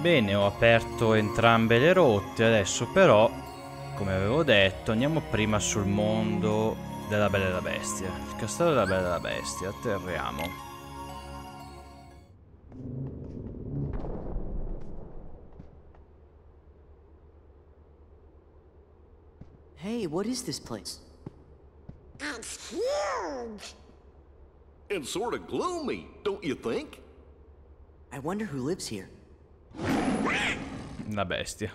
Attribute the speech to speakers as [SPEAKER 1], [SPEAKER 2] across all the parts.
[SPEAKER 1] Bene, ho aperto entrambe le rotte, adesso però, come avevo detto, andiamo prima sul mondo della Bella e la Bestia. Il castello della Bella e la Bestia, atterriamo.
[SPEAKER 2] Hey, what is this place?
[SPEAKER 3] It's huge!
[SPEAKER 4] And sort of gloomy, don't you think?
[SPEAKER 2] I wonder who lives here.
[SPEAKER 1] La bestia.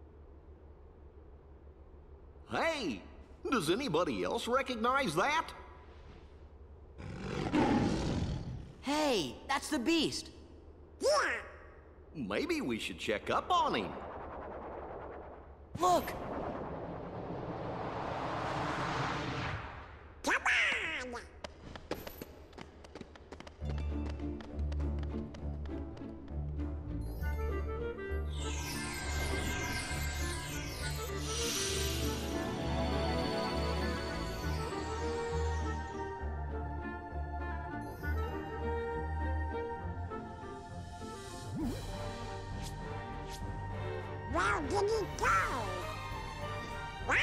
[SPEAKER 4] Hey, does anybody else recognize that?
[SPEAKER 2] Hey, that's the beast!
[SPEAKER 3] Yeah!
[SPEAKER 4] Maybe we should check up on him.
[SPEAKER 2] Look!
[SPEAKER 3] Come on! Where did he go? What?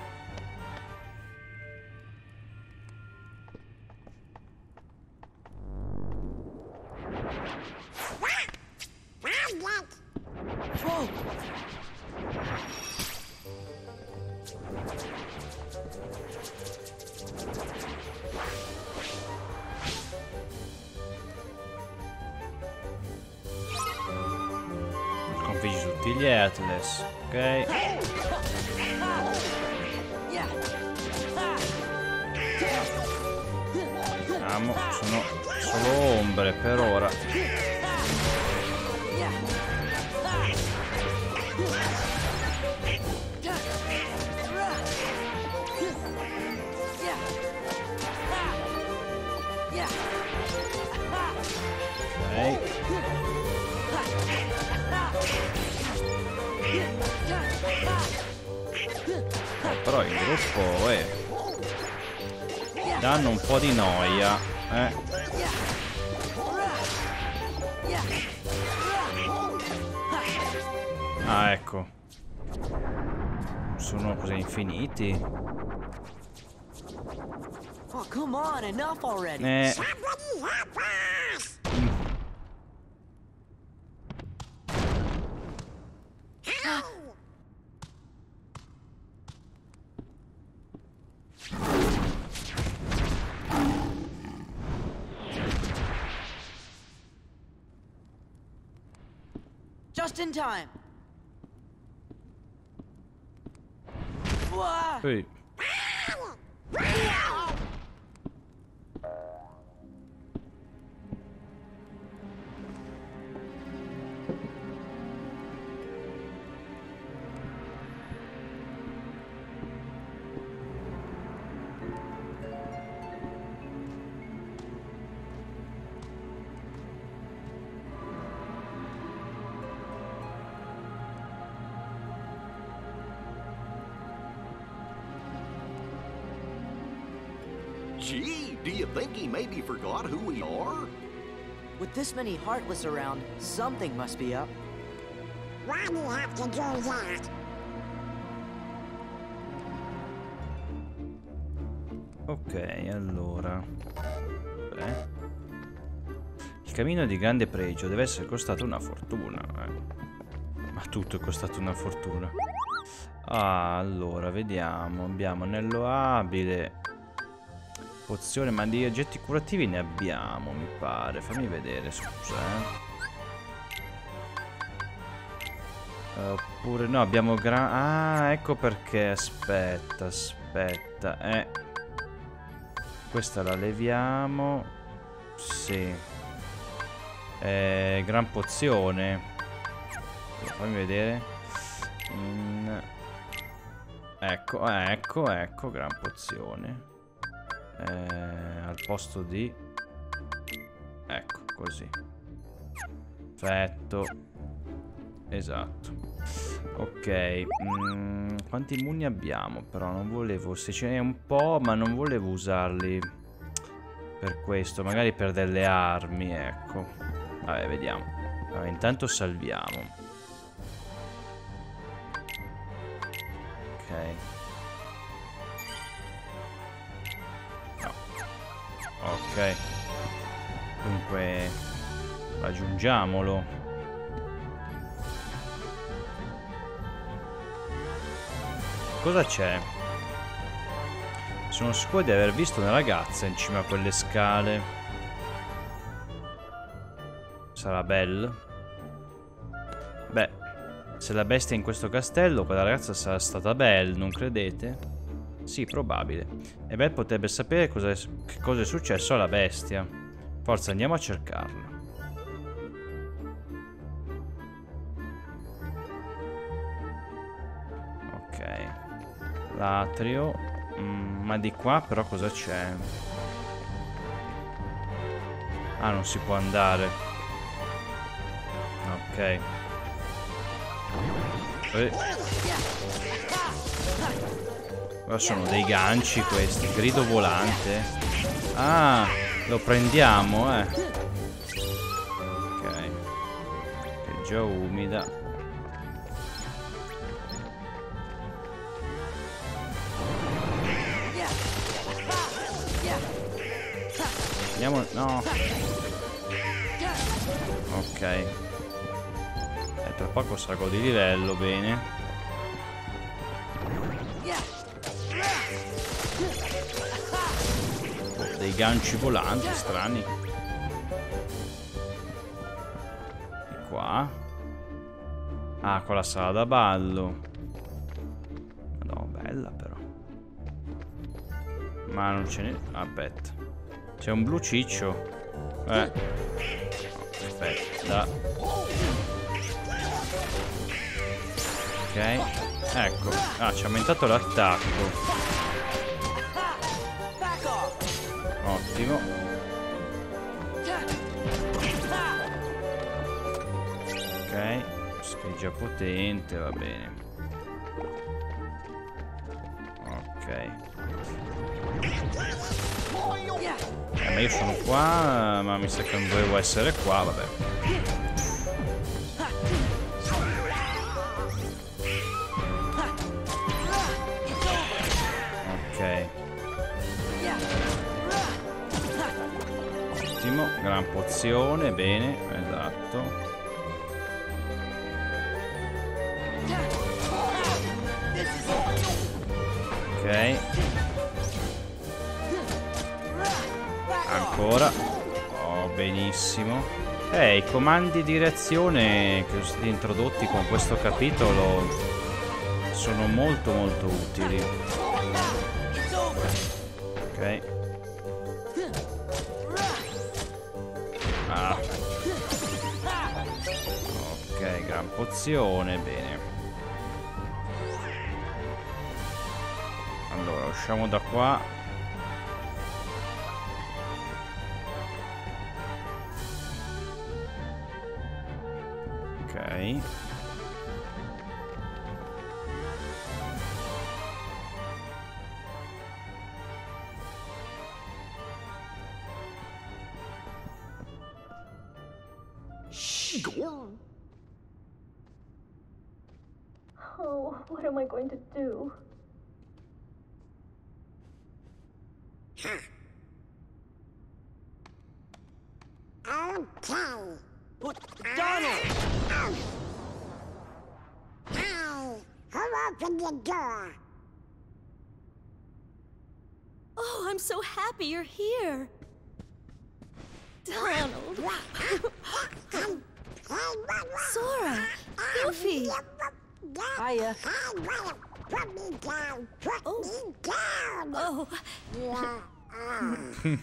[SPEAKER 3] What? Found it!
[SPEAKER 2] Whoa!
[SPEAKER 1] Sconfiggi tutti gli Atlas, ok?
[SPEAKER 2] Yeah!
[SPEAKER 1] Vediamo, sono solo ombre per ora.
[SPEAKER 2] Yeah!
[SPEAKER 1] Ok. Però il gruppo danno un po' di noia, Ah, ecco. Sono così infiniti.
[SPEAKER 2] Oh, come on, enough already!
[SPEAKER 3] Somebody help us! Help!
[SPEAKER 2] Just in time! Whoa!
[SPEAKER 1] Poi
[SPEAKER 4] Gee, do you think he maybe forgot who we are?
[SPEAKER 2] With this many Heartless around, something must be up.
[SPEAKER 3] Why do you have to do that?
[SPEAKER 1] ok, allora. Beh. Il cammino di grande pregio deve essere costato una fortuna. Ma tutto è costato una fortuna. Ah, allora, vediamo. Abbiamo anello abile. Pozione, ma di oggetti curativi ne abbiamo, mi pare. Fammi vedere, scusa, Oppure no, abbiamo Ah, ecco perché. Aspetta, aspetta. Questa la leviamo. Sì. Gran pozione. Fammi vedere. Ecco, ecco, gran pozione. Al posto di... Ecco, così. Perfetto. Esatto. Ok. Quanti immuni abbiamo? Però non volevo... Se ce n'è un po', ma non volevo usarli per questo. Magari per delle armi, ecco. Vabbè, vediamo. Allora, intanto salviamo. No. Ok. Dunque raggiungiamolo. Cosa c'è? Sono sicuro di aver visto una ragazza in cima a quelle scale. Sarà Belle? Beh, se la bestia è in questo castello, quella ragazza sarà stata Belle, non credete? Sì, probabile. E Belle potrebbe sapere che cosa è successo alla bestia. Forza, andiamo a cercarla. Ok. L'atrio. Ma di qua però cosa c'è? Ah, non si può andare. Ok. Ora sono dei ganci questi. Grido volante. Ah, lo prendiamo, Ok. Che è già umida. Andiamo. No. Ok. Tra poco salgo di livello, bene. Oh, dei ganci volanti strani. E qua. Ah, qua la sala da ballo. No, bella però. Ma non ce n'è. Aspetta. C'è un blu ciccio. Aspetta. Ok. Ecco. Ah, ci ha aumentato l'attacco. Ottimo. Ok. Scrigia potente, va bene. Ok. Ma io sono qua, ma mi sa che non dovevo essere qua, vabbè. Ok. Ottimo, gran pozione, bene, esatto. Ok. Ancora. Oh, benissimo. I comandi di reazione che sono stati introdotti con questo capitolo sono molto molto utili. Ok. Ah. Ok, gran pozione, bene. Allora, usciamo da qua. Ok.
[SPEAKER 5] Oh, what am I going to do?
[SPEAKER 3] Okay.
[SPEAKER 2] Donald!
[SPEAKER 3] Hey, who opened the door?
[SPEAKER 5] Oh, I'm so happy you're here. Donald. Sora. Goofy.
[SPEAKER 2] Hiya.
[SPEAKER 3] Put me down. Put
[SPEAKER 5] Oh.
[SPEAKER 3] me down.
[SPEAKER 5] Oh,
[SPEAKER 3] Yeah.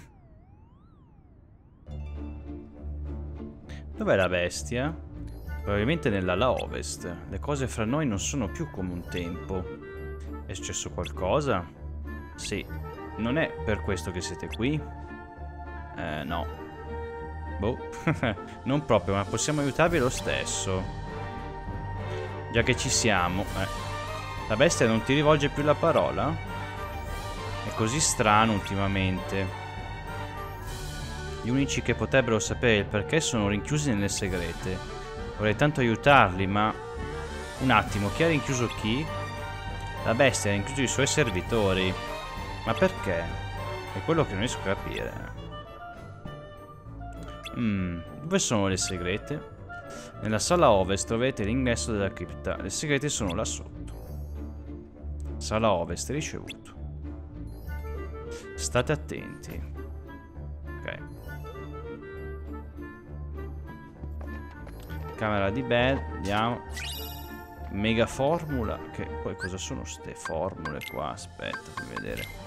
[SPEAKER 1] Dov'è la bestia? Probabilmente nell'ala ovest. Le cose fra noi non sono più come un tempo. È successo qualcosa? Sì. Non è per questo che siete qui? No. Boh. Non proprio, ma possiamo aiutarvi lo stesso. Già che ci siamo. La bestia non ti rivolge più la parola? È così strano ultimamente. Gli unici che potrebbero sapere il perché sono rinchiusi nelle segrete. Vorrei tanto aiutarli, ma... Un attimo, chi ha rinchiuso chi? La bestia ha incluso i suoi servitori. Ma perché? È quello che non riesco a capire. Dove sono le segrete? Nella sala ovest trovate l'ingresso della cripta. Le segrete sono là sotto. Sala ovest, ricevuto. State attenti. Ok. Camera di Bell, andiamo. Mega formula. Che poi cosa sono ste formule qua? Aspetta, fammi vedere.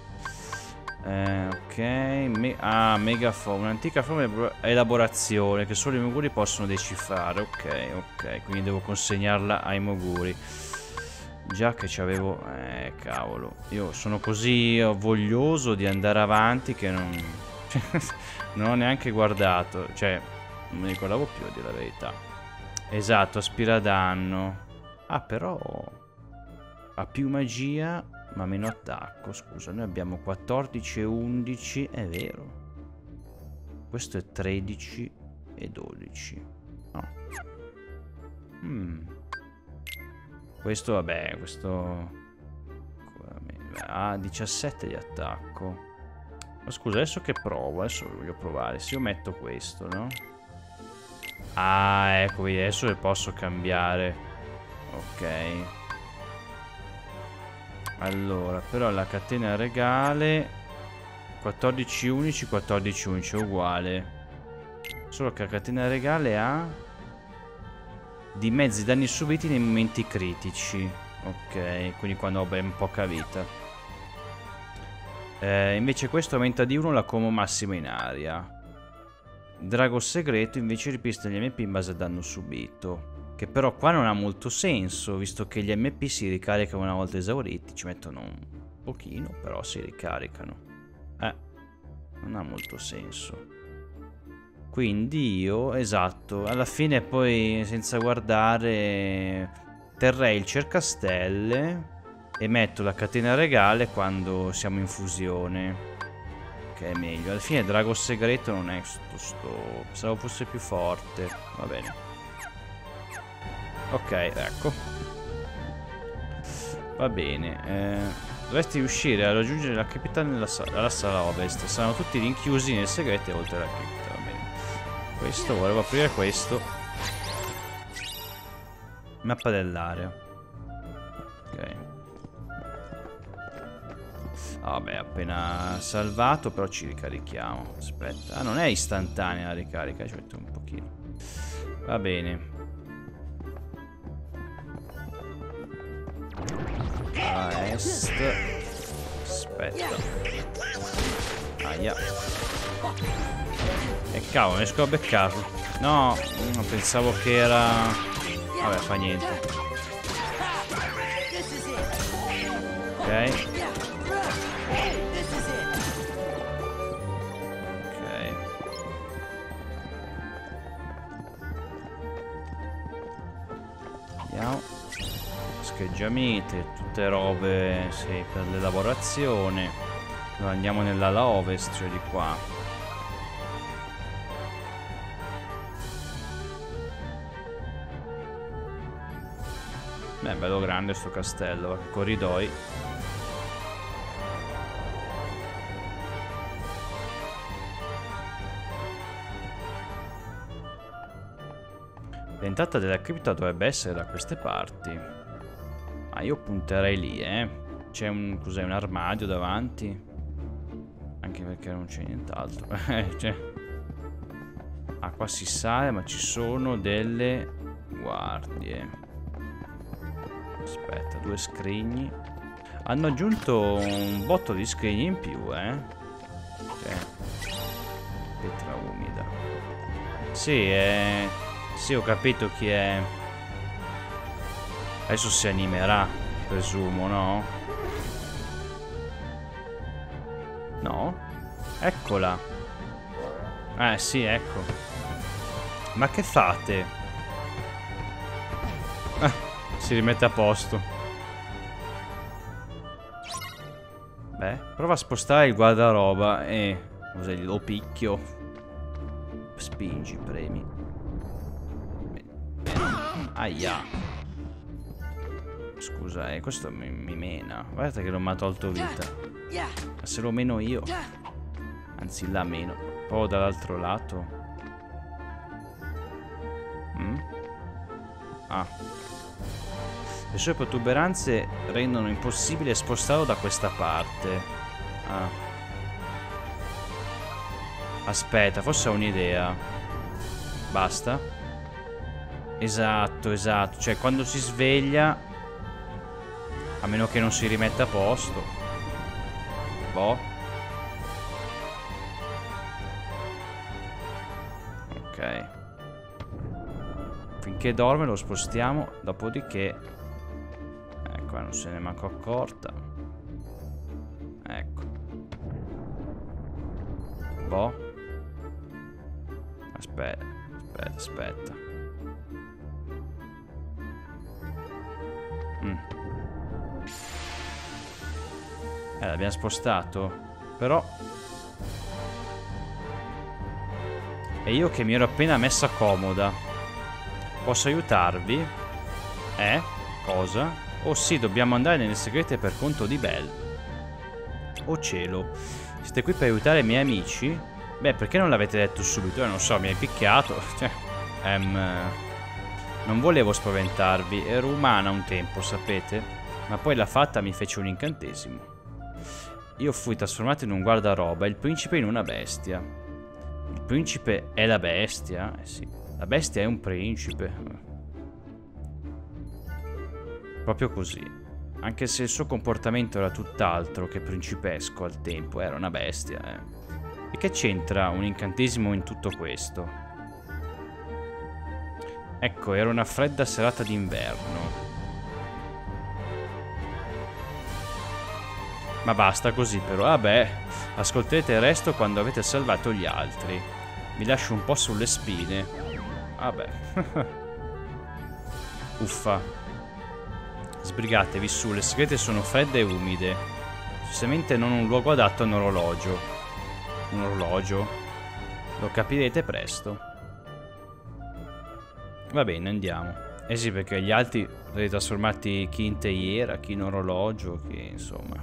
[SPEAKER 1] Ok. Mega formula. Un'antica formula di elaborazione che solo i Moguri possono decifrare. Ok. Quindi devo consegnarla ai Moguri. Già che c'avevo... cavolo. Io sono così voglioso di andare avanti che non... non ho neanche guardato. Cioè, non mi ricordavo più, a dire la verità. Esatto, aspira danno. Ah, però... ha più magia, ma meno attacco. Scusa, noi abbiamo 14 e 11. È vero. Questo è 13 e 12. No. Questo, vabbè, questo... ha 17 di attacco. Ma scusa, adesso che provo? Adesso lo voglio provare. Se io metto questo, no? Ah, ecco, vedi, adesso le posso cambiare. Ok. Allora, però la catena regale 14 unici, 14 unici è uguale. Solo che la catena regale ha di mezzi danni subiti nei momenti critici. Ok, quindi quando ho ben poca vita. Invece questo aumenta di 1 la combo massima in aria. Drago segreto invece ripristina gli MP in base al danno subito. Che però qua non ha molto senso, visto che gli MP si ricaricano una volta esauriti. Ci mettono un pochino, però si ricaricano. Non ha molto senso. Quindi io, esatto, alla fine poi senza guardare terrei il cercastelle e metto la catena regale quando siamo in fusione. Che è meglio. Alla fine Drago segreto non è sto. Pensavo fosse più forte. Va bene. Ok, ecco. Va bene. Dovresti riuscire a raggiungere la cripta nella sala ovest. Saranno tutti rinchiusi nel segreto oltre alla cripta. Va bene. Questo, volevo aprire questo. Mappa dell'area. Ok. Vabbè, appena salvato, però ci ricarichiamo. Aspetta. Ah, non è istantanea la ricarica, ci metto un pochino. Va bene. A est. Aspetta. Aia. E cavolo, non riesco a beccarlo. No, pensavo che era... Vabbè, fa niente. Ok. Scheggiamenti, tutte robe, sì, per l'elaborazione. Allora andiamo nell'ala ovest, cioè di qua. Beh, bello grande sto castello, corridoi. L'entrata della cripta dovrebbe essere da queste parti. Ma io punterei lì, C'è un... cos'è? Un armadio davanti? Anche perché non c'è nient'altro. Cioè... Ah, qua si sale, ma ci sono delle guardie. Aspetta, 2 scrigni. Hanno aggiunto un botto di scrigni in più, Cioè... Pietra umida. Sì, Sì, ho capito chi è. Adesso si animerà, presumo, no? No? Eccola. Sì, ecco. Ma che fate? Si rimette a posto. Beh, prova a spostare il guardaroba e... Cos'è? Lo picchio. Spingi, premi. Aia. Scusa, questo mi mena. Guardate che non mi ha tolto vita. Ma se lo meno io. Anzi, la meno. Poi dall'altro lato. Ah. Le sue protuberanze rendono impossibile spostarlo da questa parte. Ah. Aspetta, forse ho un'idea. Basta. Esatto, esatto. Cioè, quando si sveglia, a meno che non si rimetta a posto. Boh. Ok. Finché dorme lo spostiamo. Dopodiché... Qua non se ne è manco accorta. Ecco. Boh. Aspetta, aspetta, aspetta. L'abbiamo spostato. Però... E io che mi ero appena messa comoda. Posso aiutarvi? Cosa? Oh sì, dobbiamo andare nelle segrete per conto di Belle. Oh cielo. Siete qui per aiutare i miei amici? Beh, perché non l'avete detto subito? Non so, mi hai picchiato. Non volevo spaventarvi. Ero umana un tempo, sapete? Ma poi la fatta mi fece un incantesimo. Io fui trasformato in un guardaroba e il principe in una bestia. Il principe è la bestia? Eh sì. La bestia è un principe. Proprio così. Anche se il suo comportamento era tutt'altro che principesco al tempo. Era una bestia, E che c'entra un incantesimo in tutto questo? Ecco, era una fredda serata d'inverno. Ma basta così però. Vabbè, ascolterete il resto quando avete salvato gli altri. Mi lascio un po' sulle spine. Vabbè. Uffa. Sbrigatevi su, le segrete sono fredde e umide. Decisamente non un luogo adatto a un orologio. Un orologio? Lo capirete presto. Va bene, andiamo. Eh sì, perché gli altri li ho trasformati chi in teiera, chi in orologio, chi insomma.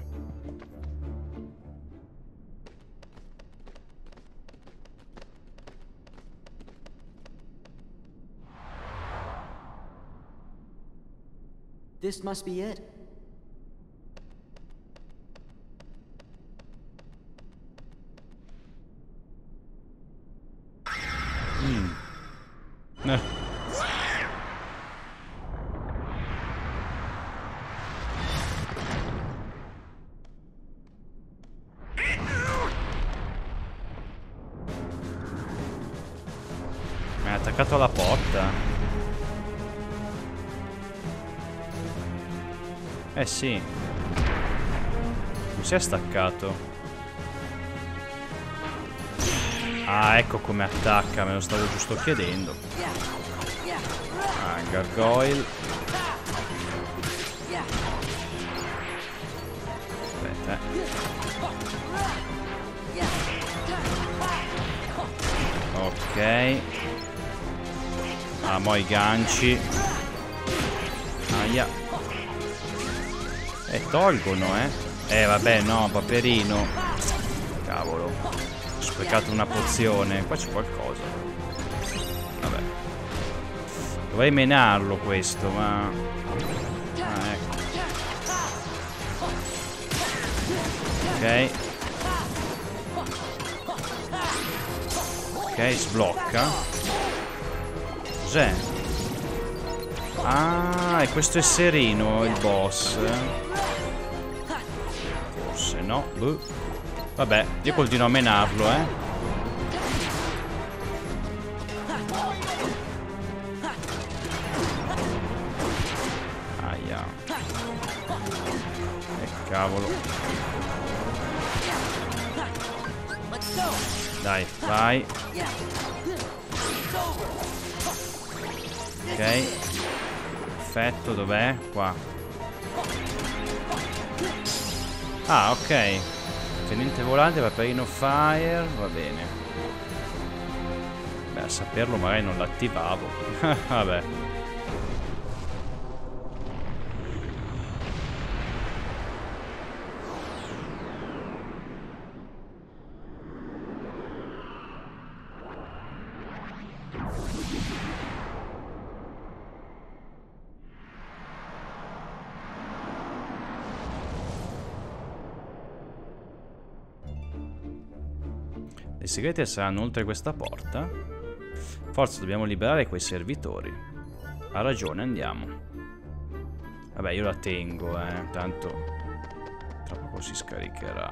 [SPEAKER 2] This must be it.
[SPEAKER 1] Mi ha attaccato alla porta. Eh sì. Non si è staccato. Ah, ecco come attacca. Me lo stavo giusto chiedendo. Ah, gargoyle. Aspetta. Ok. Ah, mo' i ganci. Aia. Tolgono, vabbè, no, paperino. Cavolo. Ho sprecato una pozione. Qua c'è qualcosa. Vabbè. Dovrei menarlo questo, ma... Ah, ecco. Ok. Ok, sblocca. Cos'è? Ah, e questo è Serino, il boss. Forse no. Vabbè, io continuo a menarlo, Aia. Cavolo. Dai, vai. Ok. Perfetto, dov'è? Qua. Ah, ok. Tenente volante, paperino fire, va bene. Beh, a saperlo magari non l'attivavo. Vabbè. I segreti saranno oltre questa porta? Forza, dobbiamo liberare quei servitori. Ha ragione, andiamo. Vabbè, io la tengo, tanto tra poco si scaricherà.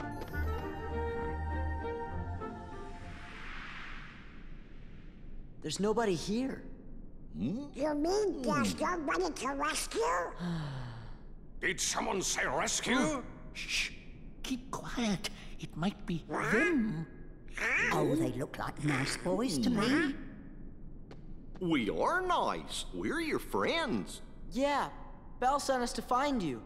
[SPEAKER 2] There's nobody here.
[SPEAKER 3] You mean there's nobody to rescue?
[SPEAKER 6] Did someone say rescue?
[SPEAKER 7] Shh. Keep quiet. It might be them. Oh, they look like nice boys to me.
[SPEAKER 4] We are nice. We're your friends.
[SPEAKER 2] Yeah, Belle sent us to find you.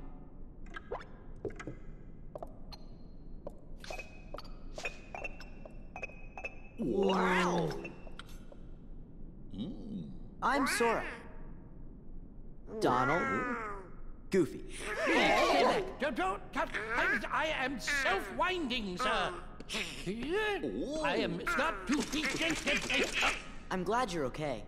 [SPEAKER 4] Wow.
[SPEAKER 2] I'm Sora. Donald. Goofy.
[SPEAKER 7] I am self-winding, sir. I am not too
[SPEAKER 2] I'm glad you're okay.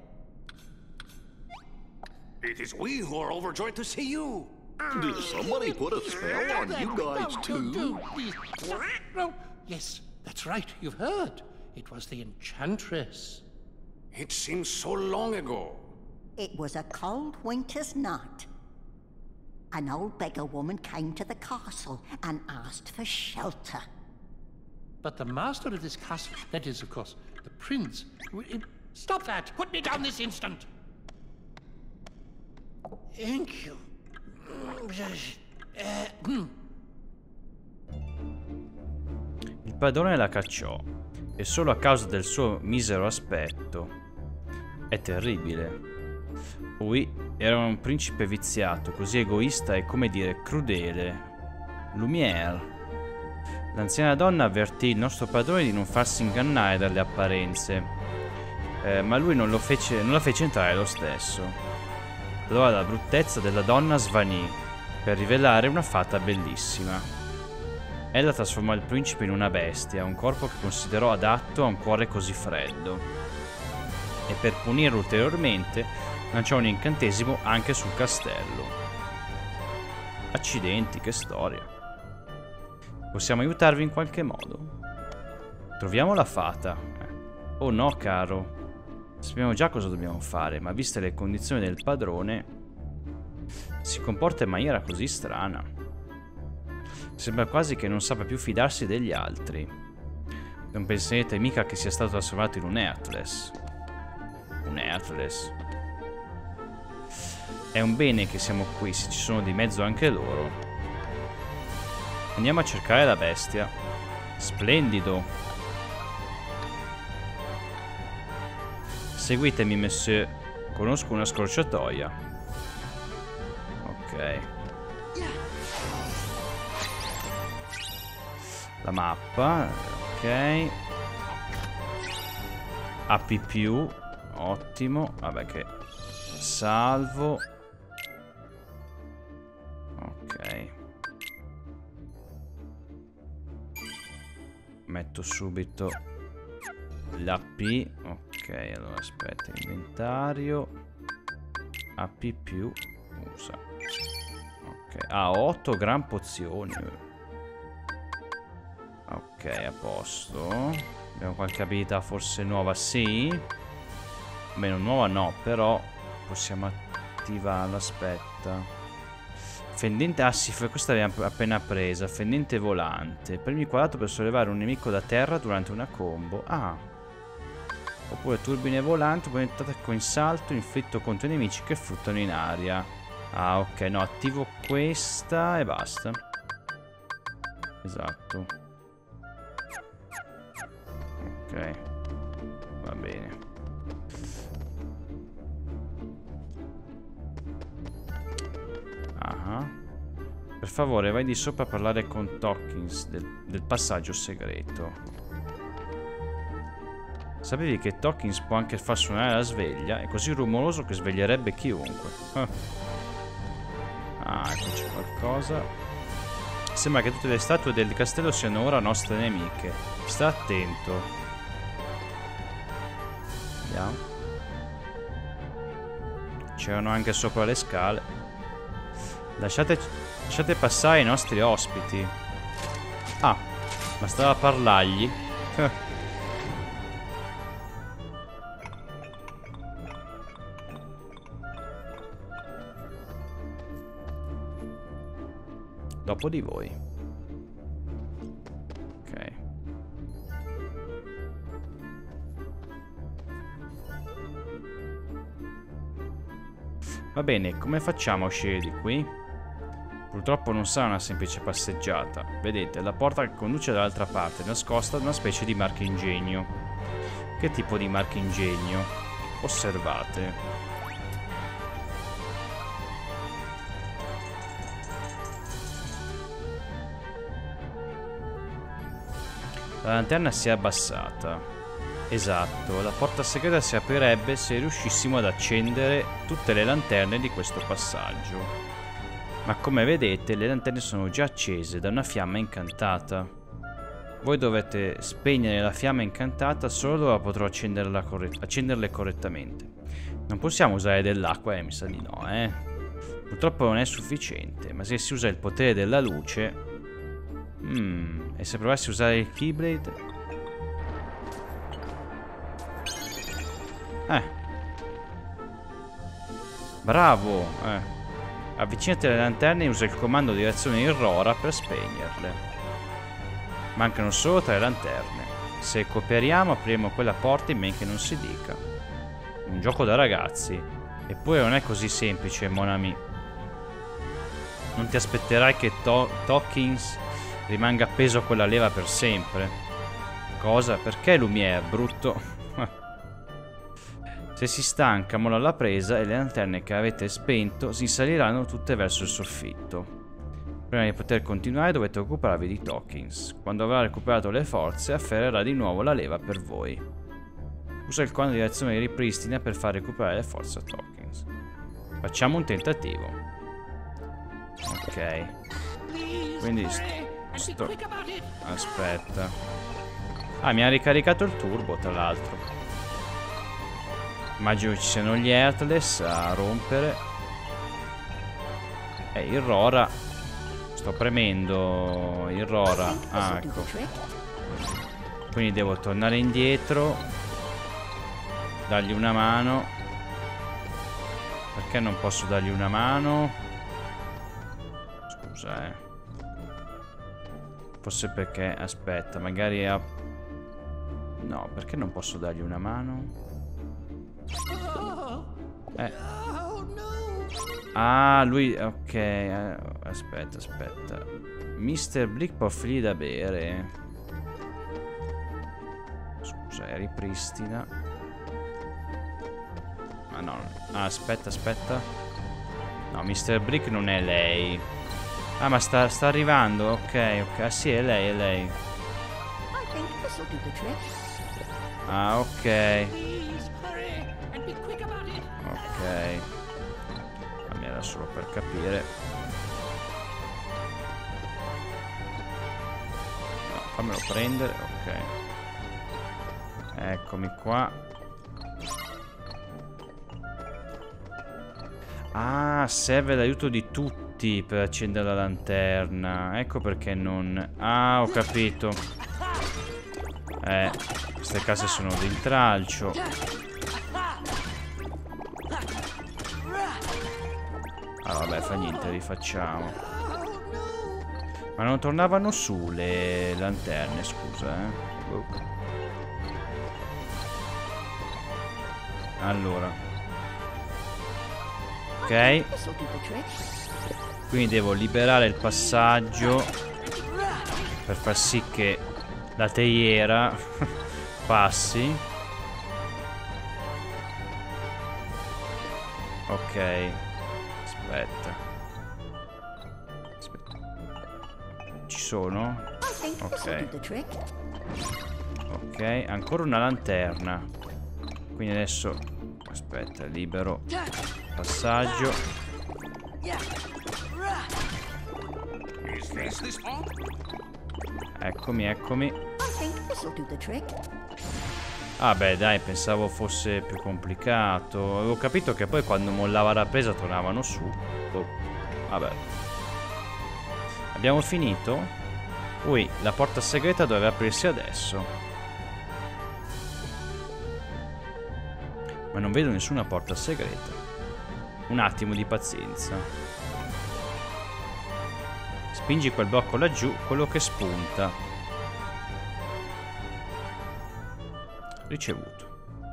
[SPEAKER 6] It is we who are overjoyed to see you.
[SPEAKER 4] Did somebody put a spell on you guys too?
[SPEAKER 7] No. Yes, that's right. You've heard. It was the Enchantress.
[SPEAKER 6] It seems so long ago.
[SPEAKER 8] It was a cold winter's night. An old beggar woman came to the castle and asked for shelter.
[SPEAKER 7] But the master of this castle, that is, of course, the prince... Stop that! Put me down this instant! Thank you.
[SPEAKER 1] Il padrone la cacciò, e solo a causa del suo misero aspetto. È terribile. Lui era un principe viziato, così egoista e, come dire, crudele. Lumière. L'anziana donna avvertì il nostro padrone di non farsi ingannare dalle apparenze, ma lui non la fece entrare lo stesso. Allora la bruttezza della donna svanì, per rivelare una fata bellissima. Ella trasformò il principe in una bestia, un corpo che considerò adatto a un cuore così freddo. E per punirlo ulteriormente, lanciò un incantesimo anche sul castello. Accidenti, che storia. Possiamo aiutarvi in qualche modo? Troviamo la fata. Oh no, caro. Sappiamo già cosa dobbiamo fare, ma viste le condizioni del padrone, si comporta in maniera così strana. Sembra quasi che non sappia più fidarsi degli altri. Non penserete mica che sia stato trasformato in un Heartless. Un Heartless. È un bene che siamo qui, se ci sono di mezzo anche loro. Andiamo a cercare la bestia. Splendido. Seguitemi, monsieur. Conosco una scorciatoia. Ok. La mappa. Ok. AP+. Ottimo. Vabbè che... Salvo. Ok. Metto subito l'AP. Ok, allora aspetta, inventario. AP+. Usa. Ok, ha 8 gran pozioni. Ok, a posto. Abbiamo qualche abilità forse nuova? Sì. Meno nuova no, però possiamo attivarla, aspetta. Fendente, ah sì, questa l'abbiamo appena presa. Fendente volante. Premi quadrato per sollevare un nemico da terra durante una combo. Ah. Oppure turbine volante, potente attacco in salto inflitto contro i nemici che fruttano in aria. Ah, ok, no, attivo questa e basta. Esatto. Ok. Va bene. Per favore, vai di sopra a parlare con Tockins del passaggio segreto. Sapevi che Tockins può anche far suonare la sveglia? È così rumoroso che sveglierebbe chiunque. Ah, eccoci qualcosa. Sembra che tutte le statue del castello siano ora nostre nemiche. Sta attento. Vediamo. c'erano anche sopra le scale. Lasciate passare i nostri ospiti. Ah, bastava parlargli. Dopo di voi. Ok. Va bene, come facciamo a uscire di qui? Purtroppo non sarà una semplice passeggiata. Vedete, la porta che conduce dall'altra parte è nascosta da una specie di marchingegno. Che tipo di marchingegno? Osservate. La lanterna si è abbassata. Esatto, la porta segreta si aprirebbe se riuscissimo ad accendere tutte le lanterne di questo passaggio. Ma come vedete, le lanterne sono già accese da una fiamma incantata. Voi dovete spegnere la fiamma incantata solo dove potrò accenderle correttamente. Non possiamo usare dell'acqua, mi sa di no, Purtroppo non è sufficiente, ma se si usa il potere della luce... e se provassi a usare il Keyblade? Bravo! Avvicinati alle lanterne e usa il comando di reazione Irrora per spegnerle. Mancano solo 3 lanterne. Se cooperiamo apriremo quella porta in men che non si dica. Un gioco da ragazzi. Eppure non è così semplice, mon ami. Non ti aspetterai che Tokins rimanga appeso a quella leva per sempre. Cosa? Perché Lumiere, brutto? Se si stanca, molla la presa e le lanterne che avete spento si saliranno tutte verso il soffitto. Prima di poter continuare dovete occuparvi di Tokins. Quando avrà recuperato le forze, afferrerà di nuovo la leva per voi. Usa il comando di reazione ripristina per far recuperare le forze a Tokins. Facciamo un tentativo. Ok. Quindi aspetta. Ah, mi ha ricaricato il turbo, tra l'altro. Immagino ci siano gli Heartless a rompere. Irrora. Sto premendo Irrora. Ah, ecco. Quindi devo tornare indietro. Dargli una mano. Perché non posso dargli una mano? Scusa, Forse perché... Aspetta, magari ha... No, perché non posso dargli una mano? Ah, lui... Ok, aspetta. Mr. Blick può offrire da bere. Scusa, ripristina. Ma no. Ah, aspetta. No, Mr. Blick non è lei. Ah, ma sta arrivando. Ok. Ah, sì, è lei. Ah, ok. Ok. Ma era solo per capire. No, fammelo prendere. Ok. Eccomi qua. Ah, serve l'aiuto di tutti per accendere la lanterna. Ecco perché non... Ah, ho capito. Queste case sono d'intralcio. Ah, vabbè, fa niente, rifacciamo. Ma non tornavano su le lanterne, scusa, Allora. Ok. Quindi devo liberare il passaggio per far sì che la teiera passi. Ok. Aspetta. Ci sono? Ok. Ok, ancora una lanterna. Quindi adesso... Aspetta, libero passaggio. Eccomi. Ah beh dai, pensavo fosse più complicato. Avevo capito che poi quando mollava la presa tornavano su. Oh, vabbè. Abbiamo finito? Ui, la porta segreta doveva aprirsi adesso. Ma non vedo nessuna porta segreta. Un attimo di pazienza. Spingi quel blocco laggiù, quello che spunta. Ricevuto.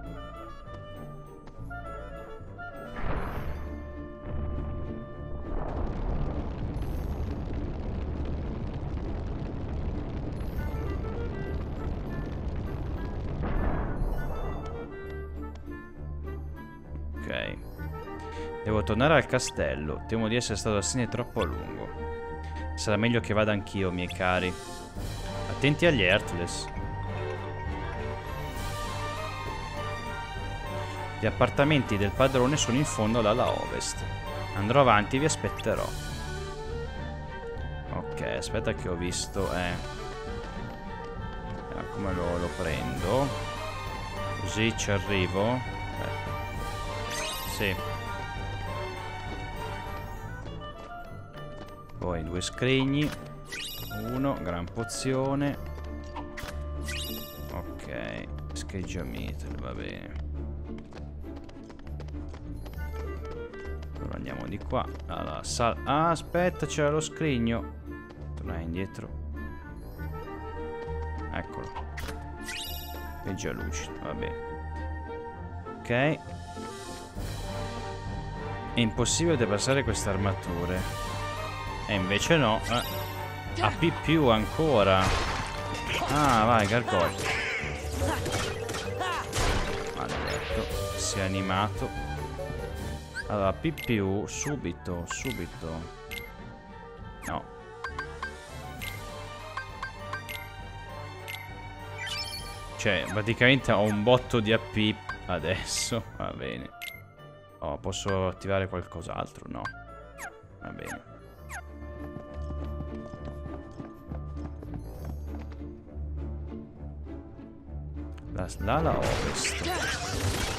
[SPEAKER 1] Ok. Devo tornare al castello. Temo di essere stato assente troppo a lungo. Sarà meglio che vada anch'io, miei cari. Attenti agli Heartless. Gli appartamenti del padrone sono in fondo all'ala ovest. Andrò avanti e vi aspetterò. Ok, aspetta che ho visto. Come lo prendo? Così ci arrivo. Sì. Poi 2 scrigni. 1, gran pozione. Ok, scheggiamento, va bene. Andiamo di qua. Allora, ah, aspetta, c'era lo scrigno. Tornare indietro. Eccolo. È già lucido, va bene. Ok. È impossibile depassare queste armature. E invece no. AP più ancora. Ah, vai, gargoglio. Maledetto. Si è animato. Allora, PPU, subito. No. Cioè, praticamente ho un botto di AP adesso. Va bene. Oh, posso attivare qualcos'altro? No. Va bene. L'ala ovest.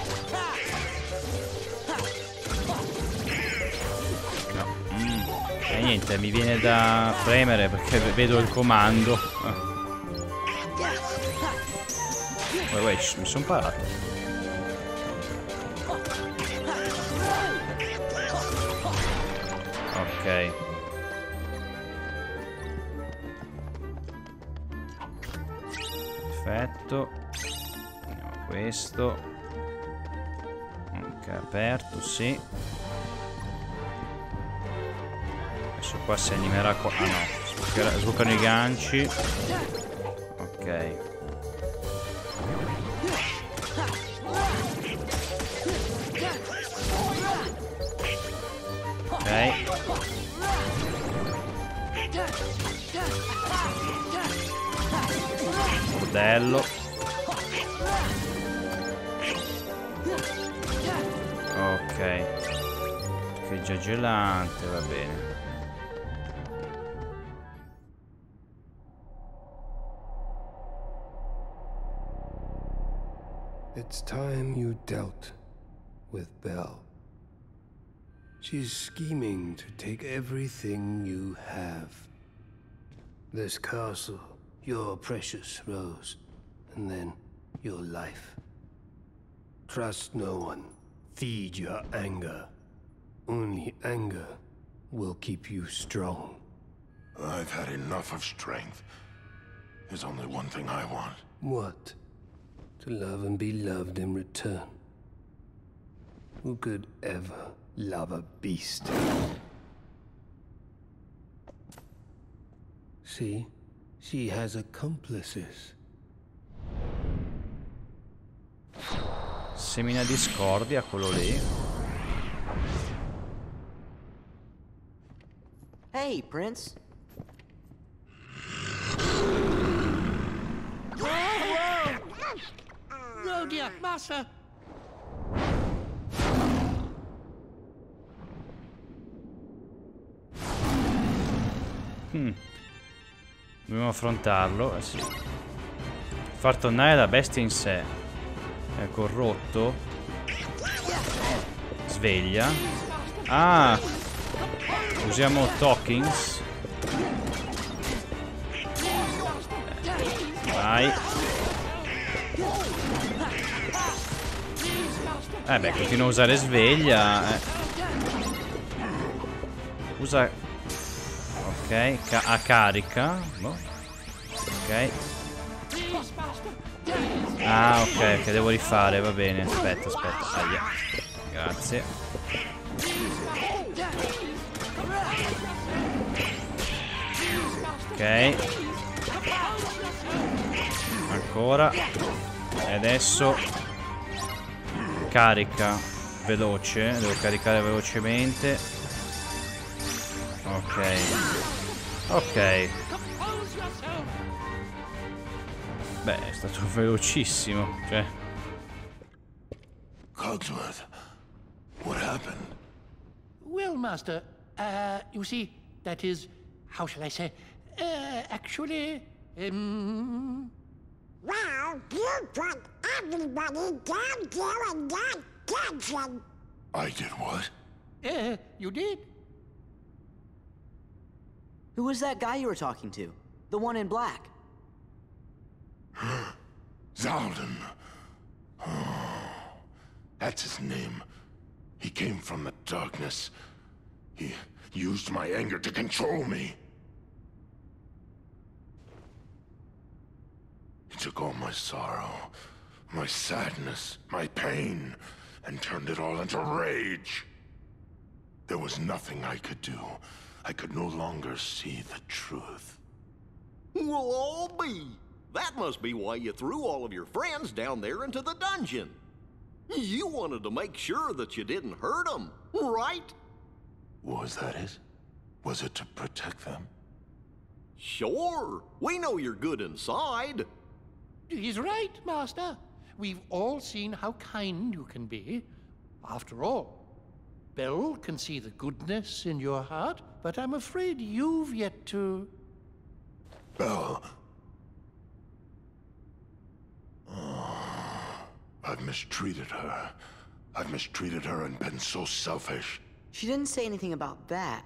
[SPEAKER 1] E niente, mi viene da premere perché vedo il comando. Mi sono parato. Ok. Perfetto. Andiamo a questo. Ok, aperto, sì. Adesso qua si animerà qua. Ah no, sbucano i ganci. Ok. Ok. Bordello. Ok. Che già gelante, va bene.
[SPEAKER 9] It's time you dealt with Belle. She's scheming to take everything you have. This castle, your precious Rose, and then your life. Trust no one. Feed your anger. Only anger will keep you strong.
[SPEAKER 10] I've had enough of strength. There's only one thing I want.
[SPEAKER 9] What? To love and be loved in return. Who could ever love a beast? See? She has accomplices.
[SPEAKER 1] Semina discordia, quello lì.
[SPEAKER 2] Hey, Prince.
[SPEAKER 7] Rhodia, Massa!
[SPEAKER 1] Dobbiamo affrontarlo, sì. Far tornare la bestia in sé. È corrotto. Sveglia. Ah! Usiamo Talkings. Vai. Beh, continua a usare sveglia. Usa. Ok, a carica. No. Ok. Ah, ok, che devo rifare, va bene. Aspetta. Aia. Grazie. Ok. Ancora. E adesso carica veloce. Devo caricare velocemente. Ok. Beh, è stato velocissimo, cioè.
[SPEAKER 10] Cogsworth, what happened?
[SPEAKER 7] Well, Master, you see, that is, how shall I say, actually,
[SPEAKER 3] Well, you put everybody down there in that dungeon.
[SPEAKER 10] I did what?
[SPEAKER 7] You did?
[SPEAKER 2] Who was that guy you were talking to? The one in black?
[SPEAKER 10] Zaldin. That's his name. He came from the darkness. He used my anger to control me. He took all my sorrow, my sadness, my pain, and turned it all into rage. There was nothing I could do. I could no longer see the truth.
[SPEAKER 4] Well, I'll be. That must be why you threw all of your friends down there into the dungeon. You wanted to make sure that you didn't hurt them, right?
[SPEAKER 10] Was that it? Was it to protect them?
[SPEAKER 4] Sure. We know you're good inside.
[SPEAKER 7] He's right, Master. We've all seen how kind you can be. After all, Belle can see the goodness in your heart, but I'm afraid you've yet to...
[SPEAKER 10] Belle. Oh, I've mistreated her. I've mistreated her and been so selfish.
[SPEAKER 2] She didn't say anything about that.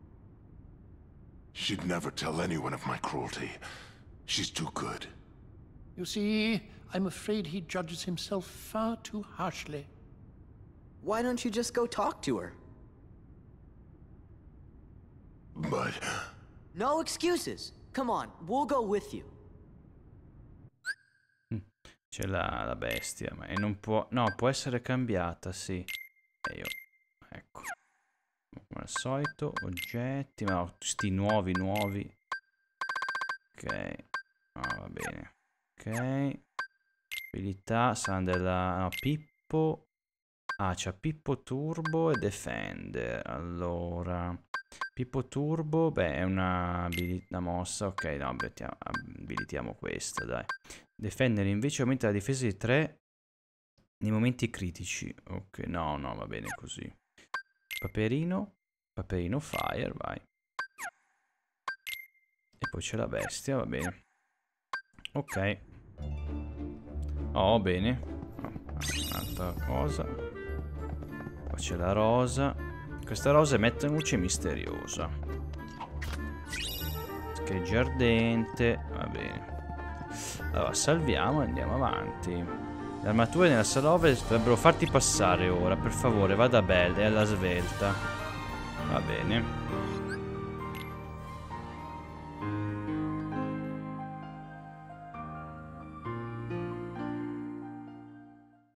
[SPEAKER 10] She'd never tell anyone of my cruelty. She's too good.
[SPEAKER 7] You see, I'm afraid he judges himself far too harshly.
[SPEAKER 2] Why don't you just go talk to her?
[SPEAKER 10] But...
[SPEAKER 2] No excuses. Come on, we'll go with you.
[SPEAKER 1] C'è la bestia, ma non può... No, può essere cambiata, sì. E io... Ecco. Come al solito, oggetti, ma no, sti nuovi. Ok. Ah, va bene. Ok. Abilità, saranno della... No, Pippo... Ah, c'ha Pippo Turbo e Defender. Allora... Pippo Turbo, beh, è una mossa. Ok, no, abilitiamo questa, dai. Defender invece aumenta la difesa di 3 nei momenti critici. Ok, no, va bene così. Paperino Fire, vai. E poi c'è la bestia, va bene. Ok. Oh, bene. Un'altra cosa. Qua c'è la rosa. Questa rosa emette una luce misteriosa. Scheggia ardente. Va bene. Allora, salviamo e andiamo avanti. Le armature nella sala ovest dovrebbero farti passare ora. Per favore, vada a Belle e alla svelta. Va bene.